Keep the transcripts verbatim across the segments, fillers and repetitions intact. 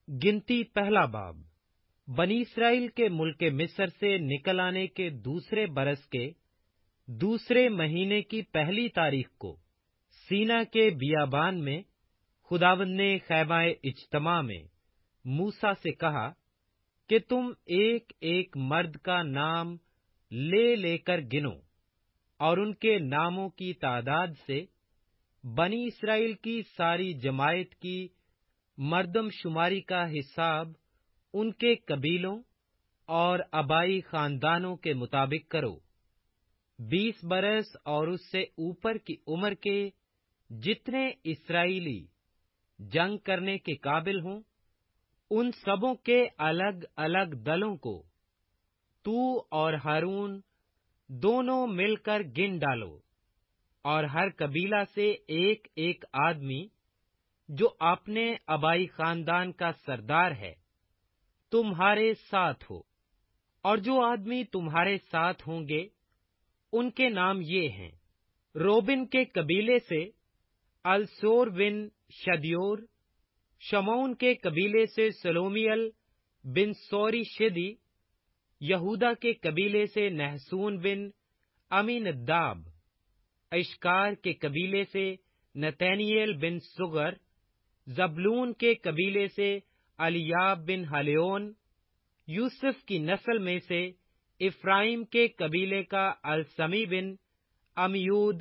गिनती पहला बाब। बनी इसराइल के मुल्क मिस्र से निकल आने के दूसरे बरस के दूसरे महीने की पहली तारीख को सीना के बियाबान में खुदावंद ने खैमाए इज्तिमा में मूसा से कहा कि तुम एक एक मर्द का नाम ले लेकर गिनो और उनके नामों की तादाद से बनी इसराइल की सारी जमायत की मर्दम शुमारी का हिसाब उनके कबीलों और आबाई खानदानों के मुताबिक करो। बीस बरस और उससे ऊपर की उम्र के जितने इसराइली जंग करने के काबिल हों, उन सबों के अलग अलग दलों को तू और हारून दोनों मिलकर गिन डालो, और हर कबीला से एक एक आदमी जो अपने आबाई खानदान का सरदार है तुम्हारे साथ हो। और जो आदमी तुम्हारे साथ होंगे उनके नाम ये हैं: रोबिन के कबीले से अलसोर बिन शदयोर, शमौन के कबीले से सलोमियल बिन सोरी शिदी, यहूदा के कबीले से नहसून बिन अमीनदाब, इश्कार के कबीले से नतैनियल बिन सुगर, जबलून के कबीले से अलियाब बिन हलेओन, यूसुफ की नस्ल में से इफ्राइम के कबीले का अलसमी बिन अमयूद,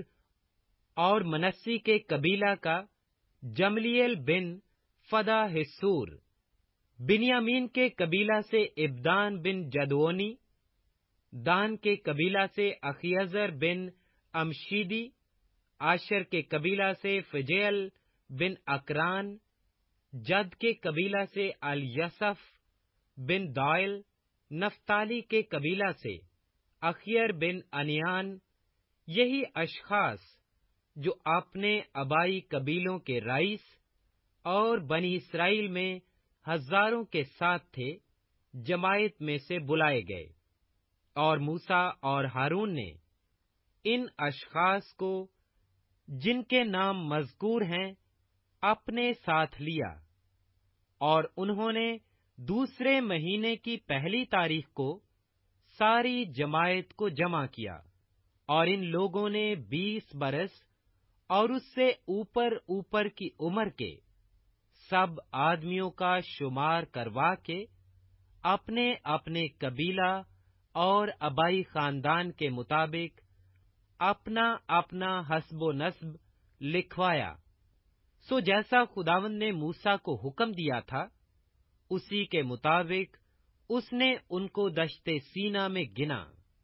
और मनस्सी के कबीला का जमलियल बिन फदा हिस्सूर, बिन्यामीन के कबीला से इब्दान बिन जदोनी, दान के कबीला से अखियजर बिन अमशीदी, आशर के कबीला से फजेल बिन अकरान, जद के कबीला से अल-यसफ बिन दाइल, नफ्ताली के कबीला से अखियर बिन अनियान। यही अशखास जो अपने आबाई कबीलों के रईस और बनी इसराइल में हजारों के साथ थे, जमायत में से बुलाए गए। और मूसा और हारून ने इन अशखास को, जिनके नाम मज़कूर हैं, अपने साथ लिया, और उन्होंने दूसरे महीने की पहली तारीख को सारी जमायत को जमा किया। और इन लोगों ने बीस बरस और उससे ऊपर ऊपर की उम्र के सब आदमियों का शुमार करवा के अपने अपने कबीला और आबाई खानदान के मुताबिक अपना अपना हस्बो नस्ब लिखवाया। सो जैसा खुदावंद ने मूसा को हुक्म दिया था, उसी के मुताबिक उसने उनको दश्ते सीना में गिना।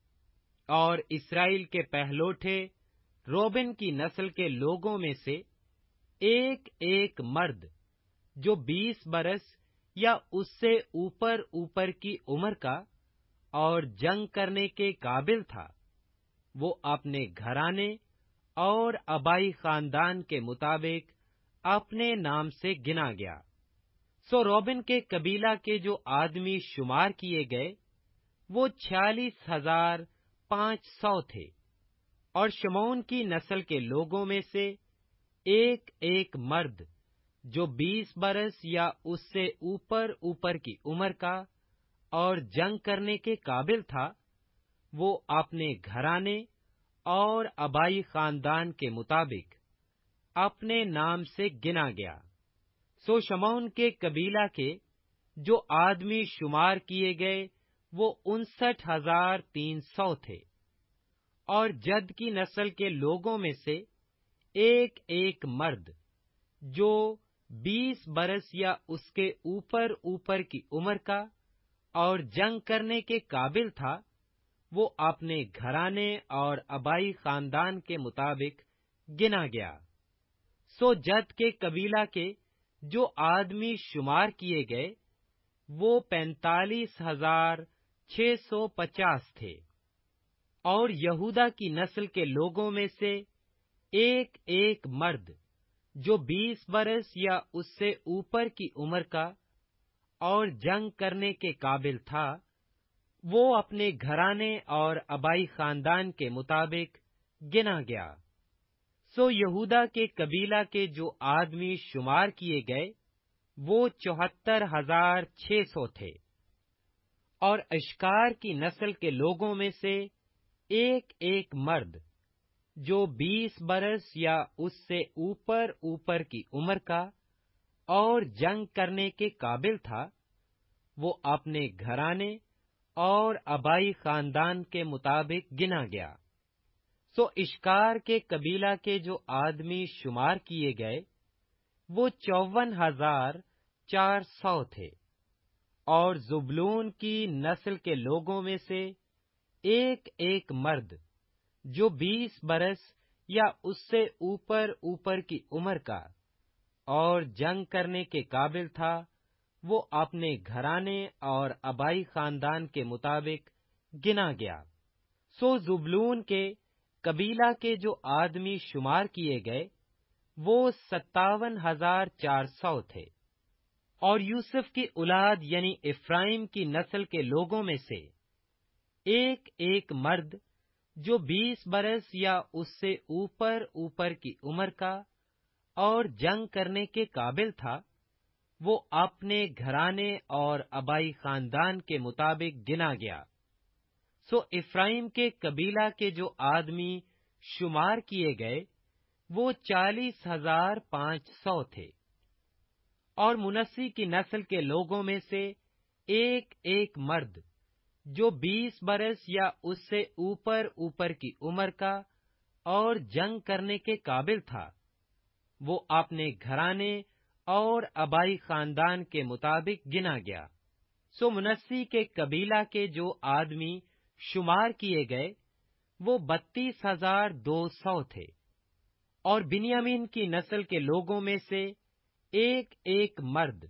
और इसराइल के पहलोठे रोबिन की नस्ल के लोगों में से एक एक मर्द जो बीस बरस या उससे ऊपर ऊपर की उम्र का और जंग करने के काबिल था, वो अपने घराने और आबाई खानदान के मुताबिक अपने नाम से गिना गया। सो रोबिन के कबीला के जो आदमी शुमार किए गए वो छियालीस हजार पांच सौ थे। और शमौन की नस्ल के लोगों में से एक एक मर्द जो बीस बरस या उससे ऊपर ऊपर की उम्र का और जंग करने के काबिल था, वो अपने घराने और आबाई खानदान के मुताबिक अपने नाम से गिना गया। सो शमौन के कबीला के जो आदमी शुमार किए गए वो उनसठ हजार तीन सौ थे। और जद की नस्ल के लोगों में से एक एक मर्द जो बीस बरस या उसके ऊपर ऊपर की उम्र का और जंग करने के काबिल था, वो अपने घराने और आबाई खानदान के मुताबिक गिना गया। सो जद के कबीला के जो आदमी शुमार किए गए वो पैंतालीस हजार छह सौ पचास थे। और यहूदा की नस्ल के लोगों में से एक एक मर्द जो बीस बरस या उससे ऊपर की उम्र का और जंग करने के काबिल था, वो अपने घराने और आबाई खानदान के मुताबिक गिना गया। सो यहूदा के कबीला के जो आदमी शुमार किए गए وہ چوہتر ہزار چھ سو تھے، اور اشکار کی نسل کے لوگوں میں سے ایک ایک مرد جو بیس برس یا اس سے اوپر اوپر کی عمر کا اور جنگ کرنے کے قابل تھا، وہ اپنے گھرانے اور آبائی خاندان کے مطابق گنا گیا۔ سو اشکار کے قبیلہ کے جو آدمی شمار کیے گئے وہ چون ہزار چار سو تھے، اور زبلون کی نسل کے لوگوں میں سے ایک ایک مرد جو بیس برس یا اس سے اوپر اوپر کی عمر کا اور جنگ کرنے کے قابل تھا، وہ اپنے گھرانے اور آبائی خاندان کے مطابق گنا گیا۔ سو زبلون کے قبیلہ کے جو آدمی شمار کیے گئے وہ ستاون ہزار چار سو تھے، اور یوسف کی اولاد یعنی افرائیم کی نسل کے لوگوں میں سے ایک ایک مرد جو بیس برس یا اس سے اوپر اوپر کی عمر کا اور جنگ کرنے کے قابل تھا، وہ اپنے گھرانے اور آبائی خاندان کے مطابق گنا گیا۔ سو افرائیم کے قبیلہ کے جو آدمی شمار کیے گئے وہ چالیس ہزار پانچ سو تھے، اور منسی کی نسل کے لوگوں میں سے ایک ایک مرد جو بیس برس یا اس سے اوپر اوپر کی عمر کا اور جنگ کرنے کے قابل تھا، وہ اپنے گھرانے اور آبائی خاندان کے مطابق گنا گیا۔ سو منسی کے قبیلہ کے جو آدمی شمار کیے گئے وہ بتیس ہزار دو سو تھے، اور بنیامین کی نسل کے لوگوں میں سے ایک ایک مرد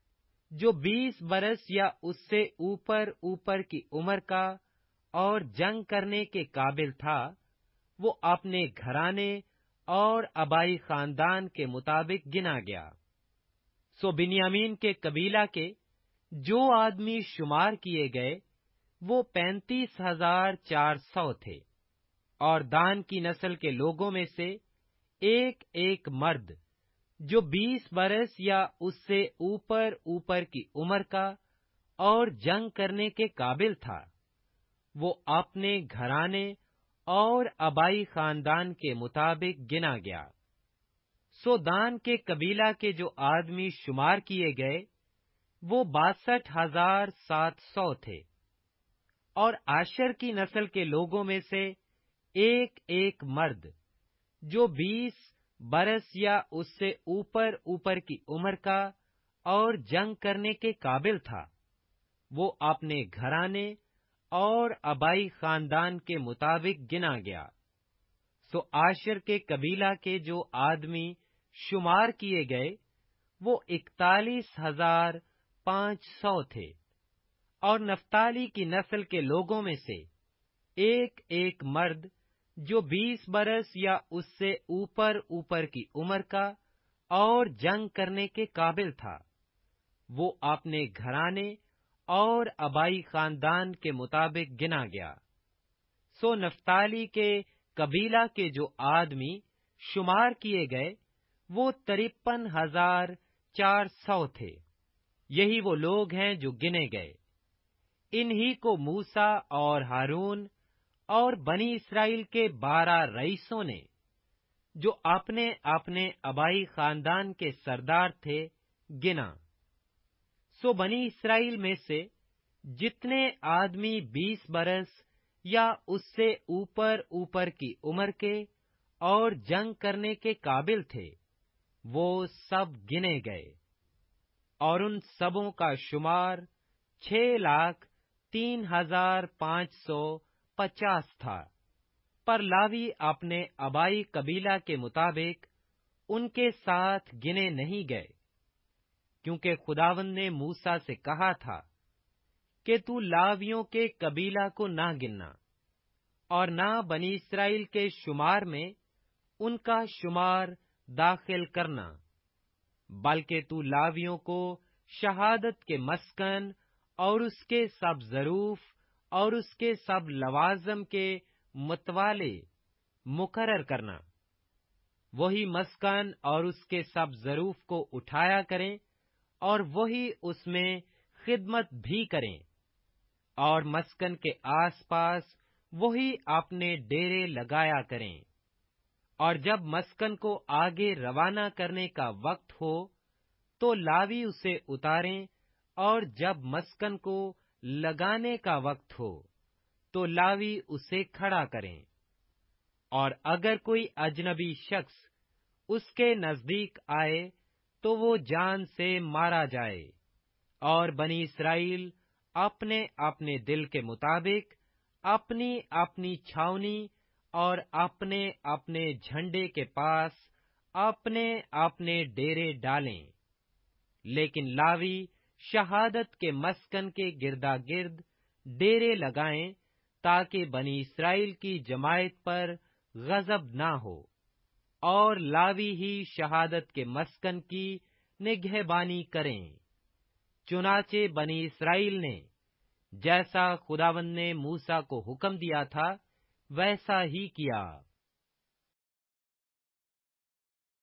جو بیس برس یا اس سے اوپر اوپر کی عمر کا اور جنگ کرنے کے قابل تھا، وہ اپنے گھرانے اور آبائی خاندان کے مطابق گنا گیا۔ سو بنیامین کے قبیلہ کے جو آدمی شمار کیے گئے وہ پینتیس ہزار چار سو تھے، اور دان کی نسل کے لوگوں میں سے ایک ایک مرد جو بیس برس یا اس سے اوپر اوپر کی عمر کا اور جنگ کرنے کے قابل تھا، وہ اپنے گھرانے اور آبائی خاندان کے مطابق گنا گیا۔ سو دان کے قبیلہ کے جو آدمی شمار کیے گئے وہ باسٹھ ہزار سات سو تھے، اور آشر کی نسل کے لوگوں میں سے ایک ایک مرد جو بیس برس یا اس سے اوپر اوپر کی عمر کا اور جنگ کرنے کے قابل تھا، وہ اپنے گھرانے اور آبائی خاندان کے مطابق گنا گیا۔ سو آشر کے قبیلہ کے جو آدمی شمار کیے گئے وہ اکتالیس ہزار پانچ سو تھے، اور نفتالی کی نسل کے لوگوں میں سے ایک ایک مرد جو بیس برس یا اس سے اوپر اوپر کی عمر کا اور جنگ کرنے کے قابل تھا، وہ اپنے گھرانے اور آبائی خاندان کے مطابق گنا گیا۔ سو نفتالی کے قبیلہ کے جو آدمی شمار کیے گئے وہ ترپن ہزار چار سو تھے۔ یہی وہ لوگ ہیں جو گنے گئے۔ انہی کو موسیٰ اور ہارون اور بنی اسرائیل کے بارہ رئیسوں نے جو اپنے اپنے آبائی خاندان کے سردار تھے گنا۔ سو بنی اسرائیل میں سے جتنے آدمی بیس برس یا اس سے اوپر اوپر کی عمر کے اور جنگ کرنے کے قابل تھے وہ سب گنے گئے، اور ان سبوں کا شمار چھ لاکھ تین ہزار پانچ سو پچاس تھا۔ پر لاوی اپنے آبائی قبیلہ کے مطابق ان کے ساتھ گنے نہیں گئے، کیونکہ خداوند نے موسیٰ سے کہا تھا کہ تو لاویوں کے قبیلہ کو نہ گننا، اور نہ بنی اسرائیل کے شمار میں ان کا شمار داخل کرنا، بلکہ تو لاویوں کو شہادت کے مسکن اور اس کے سب ظروف اور اس کے سب لوازم کے متوالے مقرر کرنا۔ وہی مسکن اور اس کے سب ظروف کو اٹھایا کریں اور وہی اس میں خدمت بھی کریں، اور مسکن کے آس پاس وہی اپنے ڈیرے لگایا کریں۔ اور جب مسکن کو آگے روانہ کرنے کا وقت ہو تو لاوی اسے اتاریں، اور جب مسکن کو لگانے کا وقت ہو تو لاوی اسے کھڑا کریں۔ اور اگر کوئی اجنبی شخص اس کے نزدیک آئے تو وہ جان سے مارا جائے، اور بنی اسرائیل اپنے اپنے دل کے مطابق اپنی اپنی چھاونی اور اپنے اپنے جھنڈے کے پاس اپنے اپنے ڈیرے ڈالیں، لیکن لاوی شہادت کے مسکن کے گردا گرد ڈیرے لگائیں، تاکہ بنی اسرائیل کی جماعت پر غضب نہ ہو، اور لاوی ہی شہادت کے مسکن کی نگہبانی کریں۔ چنانچہ بنی اسرائیل نے جیسا خداوند نے موسیٰ کو حکم دیا تھا ویسا ہی کیا۔